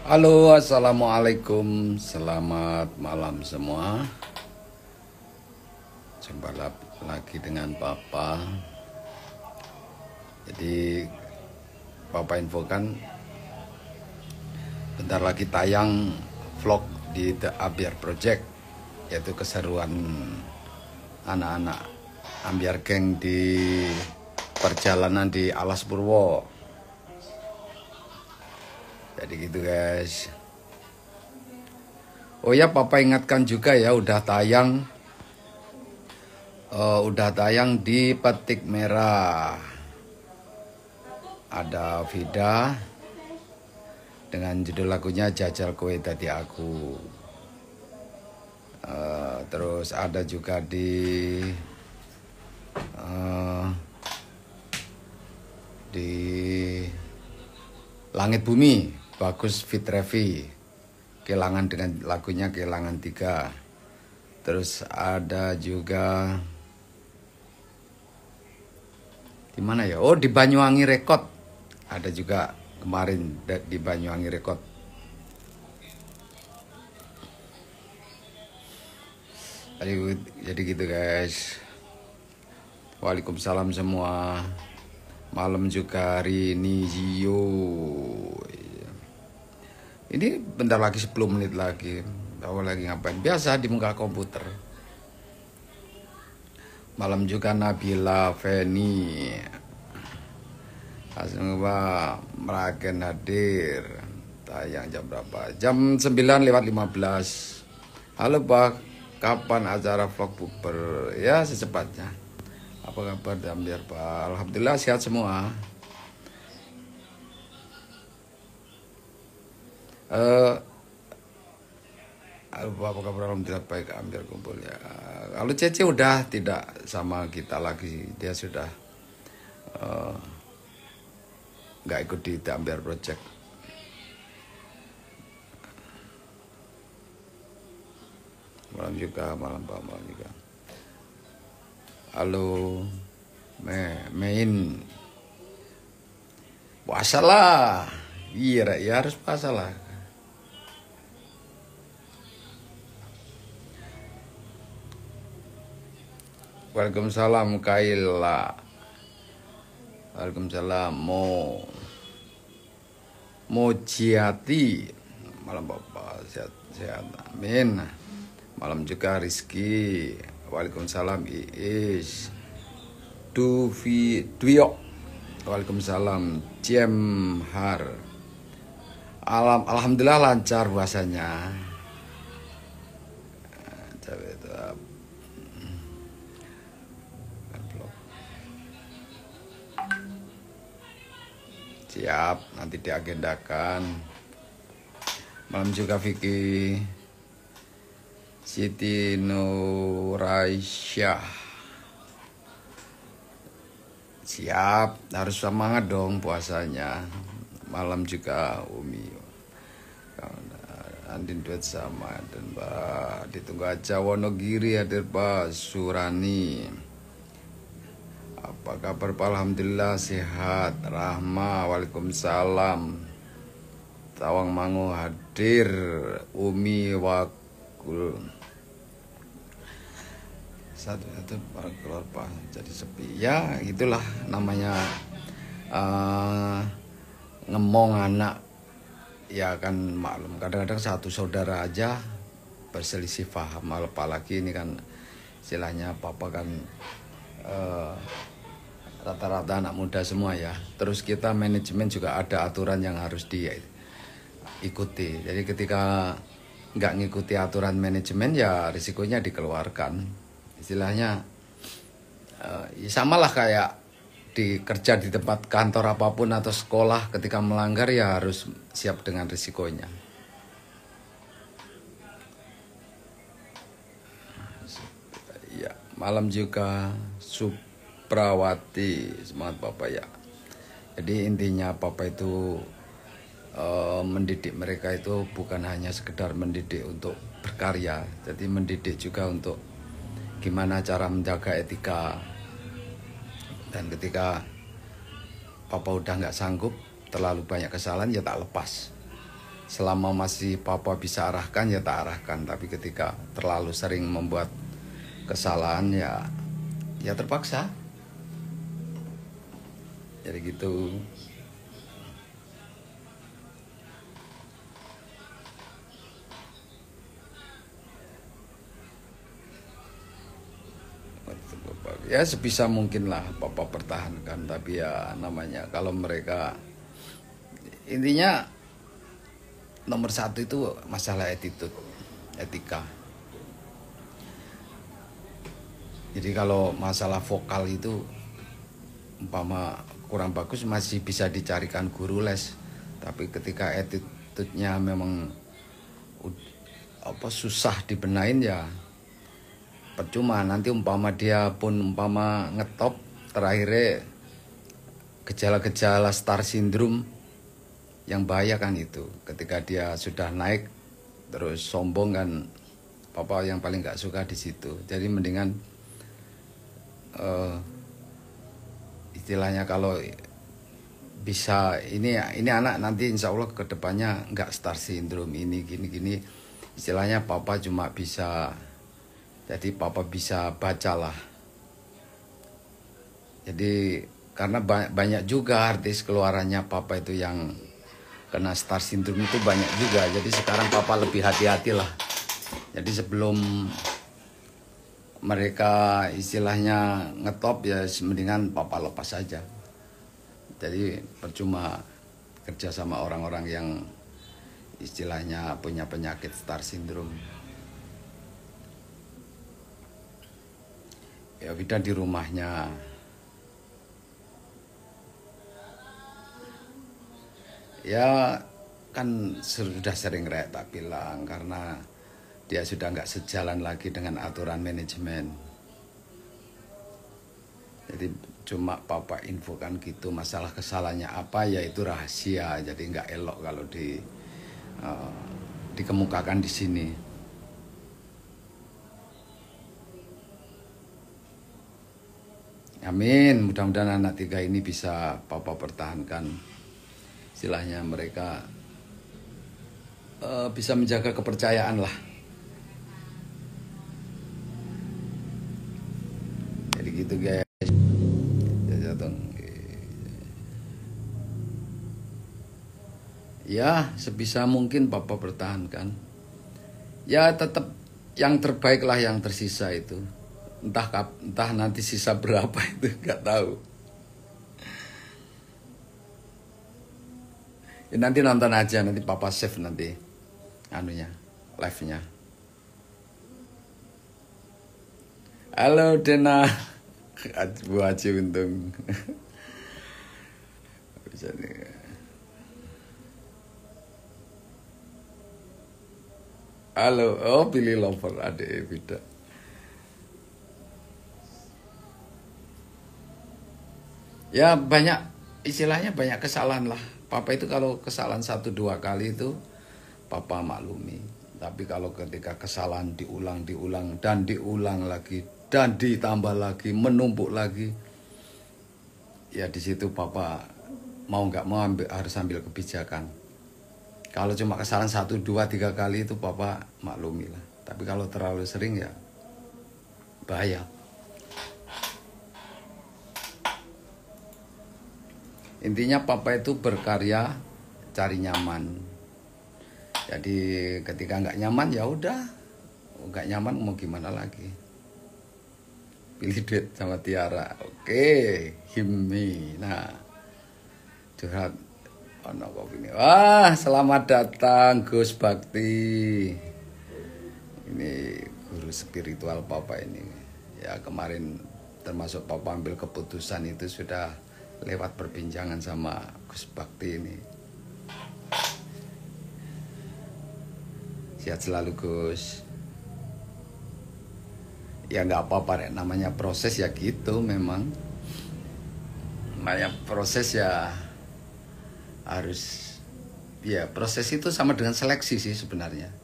Halo, assalamualaikum, selamat malam semua. Jumpa lagi dengan Papa. Jadi Papa infokan bentar lagi tayang vlog di The Ambiar Project, yaitu keseruan anak-anak Ambiar Geng di perjalanan di Alas Purwo. Jadi gitu guys. Oh ya, Papa ingatkan juga ya, udah tayang di Petik Merah. Ada Vida dengan judul lagunya Jajal Kowe Dadi Aku. Terus ada juga di Langit Bumi, Bagus Fit Revi, Kelangan dengan lagunya Kelangan 3. Terus ada juga di mana ya? Oh, di Banyuwangi Record. Ada juga kemarin di Banyuwangi Record. Jadi gitu guys. Waalaikumsalam semua. Malam juga hari ini Zio. Ini bentar lagi 10 menit lagi. Tahu lagi ngapain? Biasa di muka komputer. Malam juga Nabila Feni. Asal Meragen hadir. Tayang jam berapa? Jam 9:15. Halo Pak, kapan acara vlog bukber? Ya secepatnya. Apa kabar Ambiar Pak? Alhamdulillah sehat semua. Apa kabar? Alhamdulillah baik, Ambiar kumpul ya. Kalau Cece udah tidak sama kita lagi, dia sudah nggak ikut di The Ambiar Project. Malam Pak, malam juga. Halo, main puasa lah. Iya, ya harus puasa lah. Waalaikumsalam Kaila. Waalaikumsalam Mojiati. Malam Bapak, sehat, amin. Malam juga Rizky. Waalaikumsalam Iis. Duyo. Waalaikumsalam Jemhar. Alhamdulillah lancar puasanya. Siap, nanti diagendakan. Malam juga Vicky. Siti Nuraisyah. Siap, harus semangat dong puasanya. Malam juga Umi. Andin duet sama dan Mbak. Ditunggu aja Wonogiri hadir Pak Surani. Apa kabar Pak? Alhamdulillah sehat. Rahma, waalaikumsalam. Tawangmangu hadir. Umi Wakul. Satu para keluar Pak jadi sepi. Ya itulah namanya ngemong anak. Ya kan maklum, kadang-kadang satu saudara aja berselisih paham, apalagi ini kan istilahnya Papa kan rata-rata anak muda semua ya. Terus kita manajemen juga ada aturan yang harus diikuti. Jadi ketika nggak ngikuti aturan manajemen ya risikonya dikeluarkan. Istilahnya samalah kayak kerja di tempat kantor apapun atau sekolah, ketika melanggar ya harus siap dengan risikonya. Ya, malam juga Suprawati, semangat Bapak ya. Jadi intinya Papa itu mendidik mereka itu bukan hanya sekedar mendidik untuk berkarya, jadi mendidik juga untuk gimana cara menjaga etika. Dan ketika Papa udah nggak sanggup, terlalu banyak kesalahan ya tak lepas. selama masih papa bisa arahkan ya tak arahkan, tapi ketika terlalu sering membuat kesalahan ya terpaksa. Jadi gitu. Ya sebisa mungkin lah papa pertahankan, tapi ya namanya kalau mereka, intinya nomor satu itu masalah attitude, etika. Jadi kalau masalah vokal itu umpama kurang bagus masih bisa dicarikan guru les, tapi ketika attitude-nya memang susah dibenain ya percuma. Nanti umpama dia pun ngetop, terakhirnya gejala-gejala star syndrome yang bahaya kan itu. Ketika dia sudah naik terus sombong kan, papa yang paling gak suka di situ. Jadi mendingan istilahnya kalau bisa ini anak nanti insya Allah kedepannya nggak star syndrome ini gini istilahnya papa cuma bisa, jadi papa bisa bacalah. Jadi karena banyak juga artis keluarannya papa itu yang kena star syndrome itu banyak juga. Jadi sekarang papa lebih hati-hati lah. Jadi sebelum mereka istilahnya ngetop ya mendingan papa lepas saja. Jadi percuma kerja sama orang-orang yang istilahnya punya penyakit star syndrome. Ya Wida di rumahnya. Ya kan sudah sering tak bilang, karena dia sudah nggak sejalan lagi dengan aturan manajemen. Jadi cuma papa infokan gitu, masalah kesalahannya apa ya itu rahasia, jadi nggak elok kalau dikemukakan di sini. Amin, mudah-mudahan anak 3 ini bisa papa pertahankan. Istilahnya mereka bisa menjaga kepercayaan lah. Jadi gitu guys. Ya sebisa mungkin papa pertahankan. Ya tetap yang terbaik lah yang tersisa itu. Entah nanti sisa berapa itu nggak tahu. Ya, nanti nonton aja, nanti papa save nanti live-nya. Halo Dena. Bu Aci untung. Bisa nih. Halo, oh pilih lover adek Wida. Ya banyak, istilahnya banyak kesalahan lah. Papa itu kalau kesalahan 1-2 kali itu papa maklumi. Tapi kalau ketika kesalahan diulang dan diulang lagi dan ditambah lagi, menumpuk lagi, ya di situ papa mau nggak mau harus ambil kebijakan. Kalau cuma kesalahan 1-2-3 kali itu papa maklumi lah. Tapi kalau terlalu sering ya bahaya. Intinya papa itu berkarya cari nyaman. Jadi ketika nggak nyaman ya udah, nggak nyaman mau gimana lagi. Pilih duit sama Tiara. Oke, Himi. Nah, curhat. Ono kopi ini. Wah, selamat datang Gus Bakti. Ini guru spiritual papa ini. Ya kemarin termasuk papa ambil keputusan itu sudah lewat perbincangan sama Gus Bakti ini. Sehat selalu Gus. Ya nggak apa-apa, namanya proses ya gitu memang. Namanya proses ya harus, ya proses itu sama dengan seleksi sih sebenarnya.